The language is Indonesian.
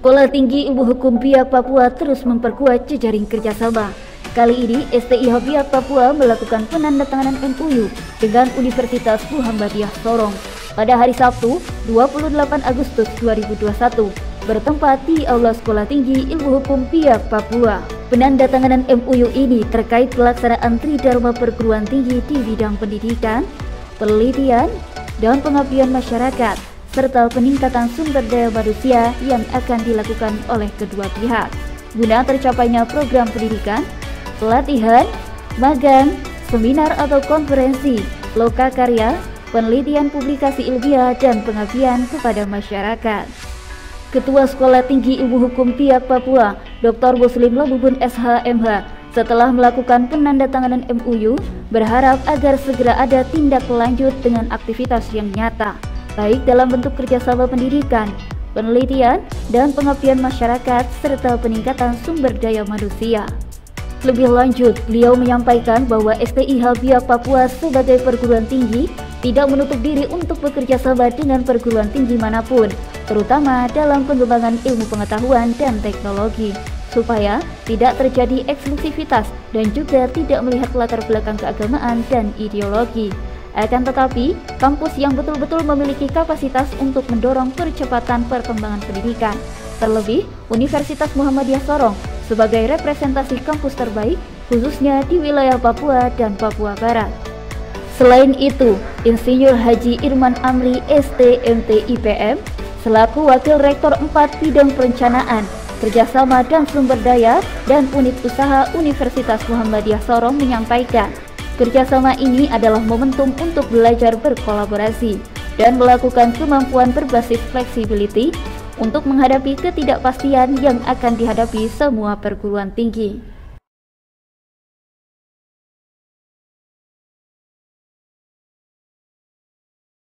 Sekolah Tinggi Ilmu Hukum Biak Papua terus memperkuat jejaring kerjasama. Kali ini STIH Biak Papua melakukan penandatanganan MOU dengan Universitas Muhammadiyah Sorong pada hari Sabtu 28 Agustus 2021 bertempat di Aula Sekolah Tinggi Ilmu Hukum Biak Papua. Penandatanganan MOU ini terkait pelaksanaan Tridharma perguruan tinggi di bidang pendidikan, penelitian, dan pengabdian masyarakat, serta peningkatan sumber daya manusia yang akan dilakukan oleh kedua pihak guna tercapainya program pendidikan, pelatihan, magang, seminar atau konferensi, lokakarya, penelitian publikasi ilmiah, dan pengabdian kepada masyarakat. Ketua Sekolah Tinggi Ilmu Hukum Biak Papua, Dr. Muslim Lobubun SHMH, setelah melakukan penandatanganan MOU, berharap agar segera ada tindak lanjut dengan aktivitas yang nyata, baik dalam bentuk kerjasama pendidikan, penelitian, dan pengabdian masyarakat, serta peningkatan sumber daya manusia. Lebih lanjut, beliau menyampaikan bahwa STIH Biak Papua sebagai perguruan tinggi tidak menutup diri untuk bekerja sama dengan perguruan tinggi manapun, terutama dalam pengembangan ilmu pengetahuan dan teknologi, supaya tidak terjadi eksklusivitas dan juga tidak melihat latar belakang keagamaan dan ideologi. Akan tetapi, kampus yang betul-betul memiliki kapasitas untuk mendorong percepatan perkembangan pendidikan, terlebih Universitas Muhammadiyah Sorong sebagai representasi kampus terbaik, khususnya di wilayah Papua dan Papua Barat. Selain itu, Insinyur Haji Irman Amri STMT IPM, selaku Wakil Rektor 4 Bidang Perencanaan, Kerjasama dan Sumber Daya dan Unit Usaha Universitas Muhammadiyah Sorong menyampaikan, kerjasama ini adalah momentum untuk belajar berkolaborasi dan melakukan kemampuan berbasis flexibility untuk menghadapi ketidakpastian yang akan dihadapi semua perguruan tinggi.